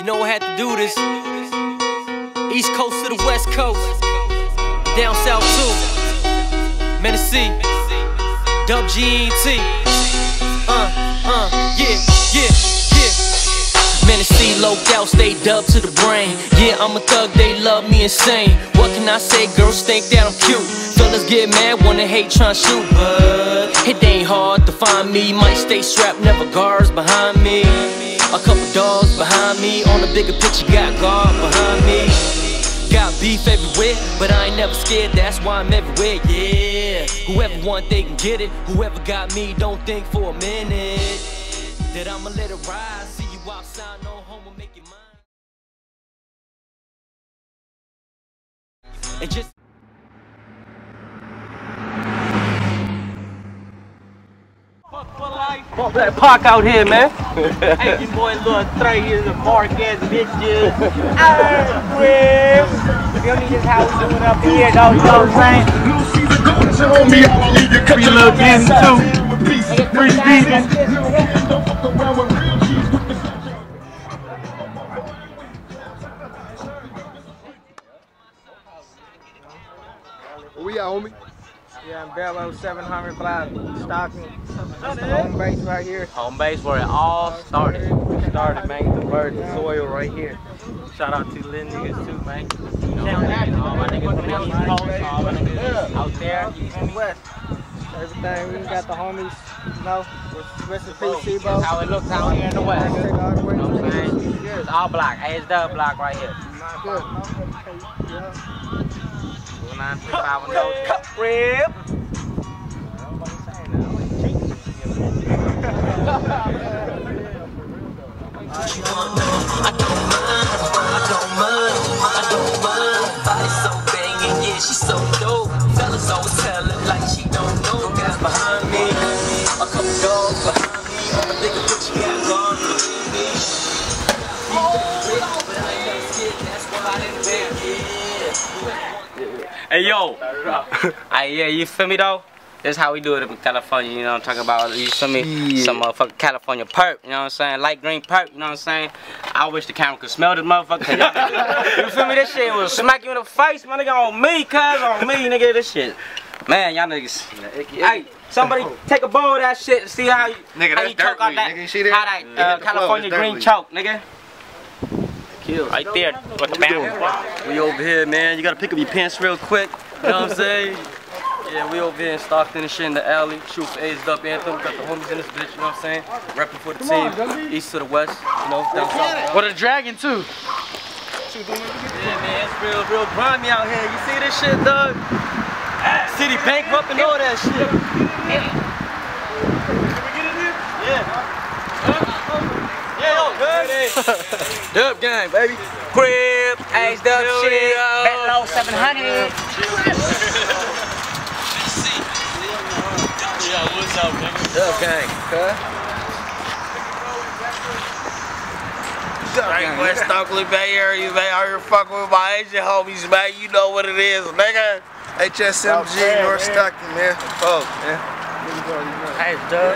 know I had to do this. East Coast to the West Coast, down South too. Menacee, Dub GNT. Yeah. Menacee, loped out, stay dubbed to the brain. Yeah, I'm a thug, they love me insane. What can I say, girls think that I'm cute. Fellas get mad, wanna hate, tryna shoot. But it ain't hard to find me. Might stay strapped, never guards behind me. A couple dogs behind me. On the bigger picture, got guard behind me. Got beef everywhere, but I ain't never scared, that's why I'm everywhere, yeah. Whoever want, they can get it. Whoever got me, don't think for a minute that I'ma let it ride. See you outside, no homo, make your mind. And just fuck that park out here, man. Hey, your boy Lil Three here in the park ass bitches. Hey, you don't need this house doing up here, though, you know what I'm saying? Free Lil Danny too. Free Steven. Where we at, homie? Yeah, I'm Bello 700 block, Stockton. Home base right here. Home base where it all started. Started, man. The bird, the soil right here. Shout out to Lynn niggas too, man. You know, all my niggas from the East Coast, all my niggas out there, East and West. Everything, we got the homies, you know, rest in peace, Sebo. How it looks out here in the West. You know what I'm saying? It's all block. Hey, it's the block right here. Good. 935 cup rib. I don't mind. Body's so banging, yeah, she's so dope. Fellas always tell it like she don't know. Guys behind me, a couple dogs behind me. On the bigger picture, got gone behind me. But I ain't never scared, that's why I didn't bear. Hey yo, yeah, you feel me though? This is how we do it in California, you know what I'm talking about? You feel me? Some motherfucking California perp, you know what I'm saying? Light green perp, you know what I'm saying? I wish the camera could smell this motherfucker. You feel me? This shit will smack you in the face, my nigga, on me, cuz, on me, nigga, this shit. Man, y'all niggas. Hey, somebody take a bowl of that shit and see how you, nigga, how you choke out that, how that California green choke, nigga. Right there, with the bounce. We over here, man. You gotta pick up your pants real quick. You know what I'm saying? Yeah, we over here in Stockton and shit in the alley. Shoot for Aged Up Anthem. Got the homies in this bitch, you know what I'm saying? Repping for the team. East to the west, you know, down south. What a dragon, too. Yeah, man, it's real grimy out here. You see this shit, dog? City bankrupt and all that shit. Dub gang, baby. Crib, Aged Up shit, Bello 700. Yeah, what's up, nigga? Dub gang, Right, West Stokely Bay Area, man. Out here fucking with my Asian homies, man. You know what it is, nigga. HSMG, North Stockton, man. Oh, man. Hey, Dub.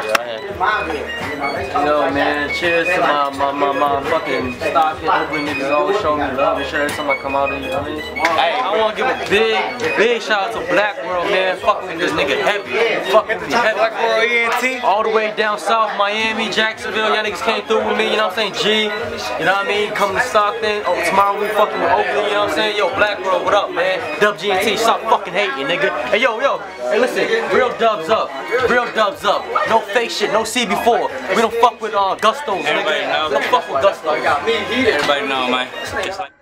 Yo, man, cheers to my fucking Stockton Oakland niggas always show me love and shit every time I come out here, you know what I mean? Hey, I want to give a big shout out to Black World, man. Fuck with this nigga heavy. Fuck with me heavy. Black World ENT. All the way down south, Miami, Jacksonville, y'all niggas came through with me, you know what I'm saying? G, you know what I mean? Coming to Stockton. Oh, tomorrow we fucking with Oakland, you know what I'm saying? Yo, Black World, what up, man? Dub GNT, stop fucking hating, nigga. Hey, yo, hey, listen, real dubs up. Real dubs up. No fake shit, no CB4. We don't fuck with Gustos, nigga. Don't fuck with Gustos. Everybody know, man. Just like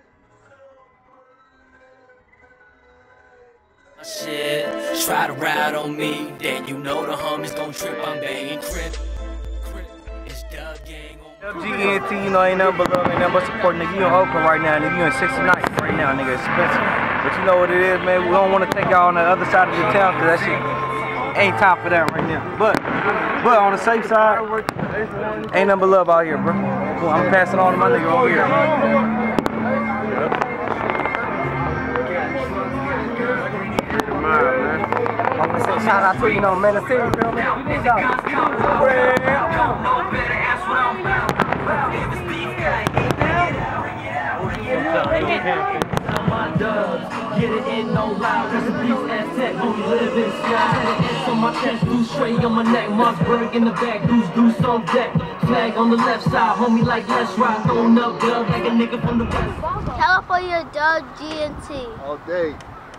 shit, try to ride on me, then you know the homies gon' trip. I'm banging crip. It's Dub gang on GNT, you know, ain't nothing but love, ain't nothing but support, nigga. You in Oakland right now, nigga. You in 69th right now, nigga. Expensive. But you know what it is, man. We don't want to take y'all on the other side of the town, cause that shit ain't time for that right now. But on the safe side, ain't nothing but love out here, bro. I'm passing on to my nigga over here. I'm gonna say shout out to, you know, Menacee, you feel me? Shout out. Get it in, no lie. Recipes, Aztec, only live in sky. S on my chest, blue stray on my neck. Mossberg in the back, deuce on deck. Flag on the left side, homie like let's ride. Throwing up dub like a nigga from the west. California Dub G&T. All day.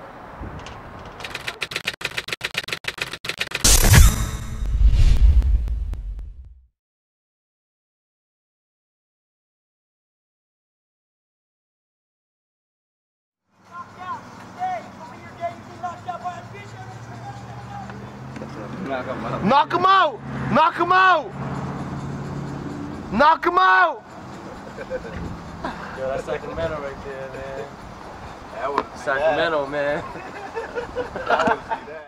Knock him out! Knock him out! Knock him out! Yo, that's Sacramento right there, man. That was Sacramento, man.